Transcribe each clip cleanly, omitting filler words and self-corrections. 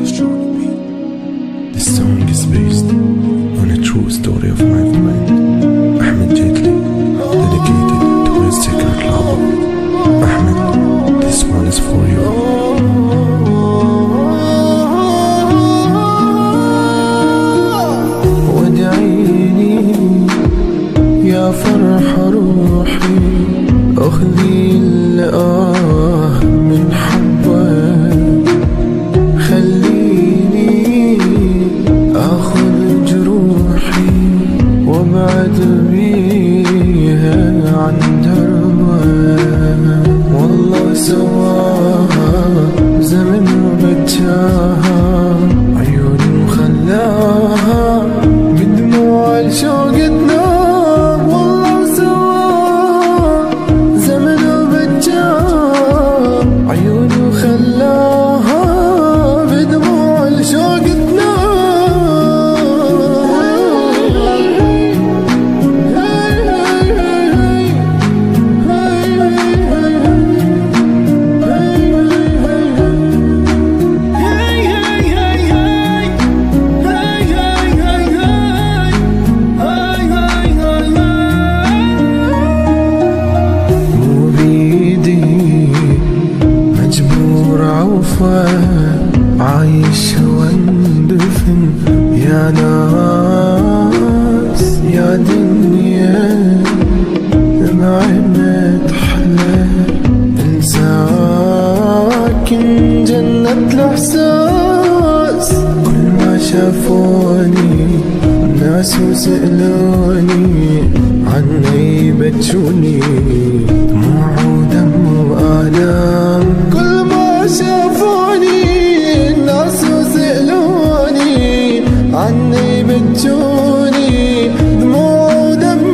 Marixuanna.beats-Arabic. This song is based on a true story of my friend Ahmed, dedicated to his secret lover. Ahmed, this one is for you. يا فرح روحي أخذي الآه من حبك، خليني أخذ جروحي وابعد بيها عن دربك. والله سواها زمن وبجاها، عيوني وخلاها بدموع الشوق تنام. والله سواها زمن وبجاها، عيوني وخلاها بدموع الشوق تنام. عايش واندفن يا ناس يا دنيا، دمعنا تحلى انساكن جنة الاحساس. كل ما شافوني الناس وسألوني عني بتشوني، دموع ودم وآلام. كل ما شافوني الناس وسألوني عني بتجوني، دموع ودم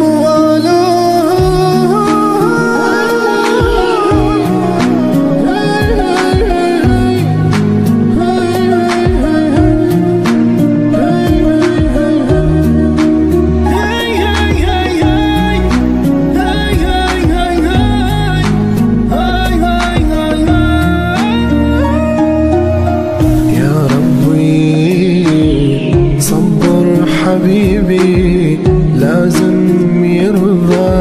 حبيبي لازم يرضى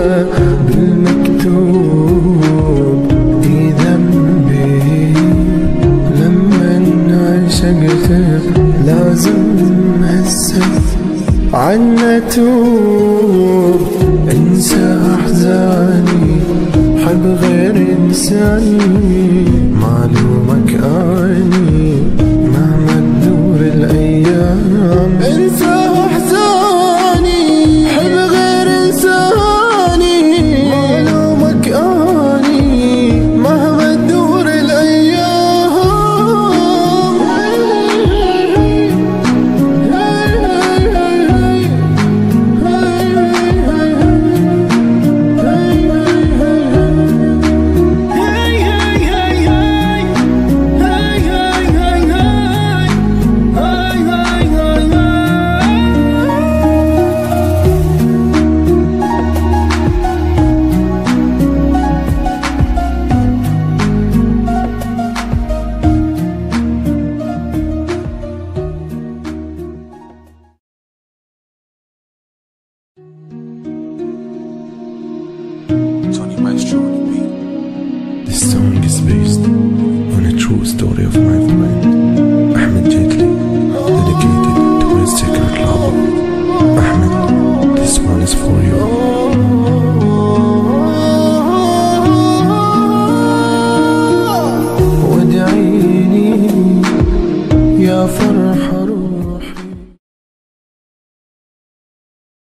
بالمكتوب في ذنبي. لما عشقتك لازم هسه عنا توب، انسى احزاني حب غير انساني، معلومك اني مهما تدور الايام. انسى This song is based on a true story of my friend Ahmed, dedicated to his secret lover. Ahmed, this one is for you. وادعيني يا فرح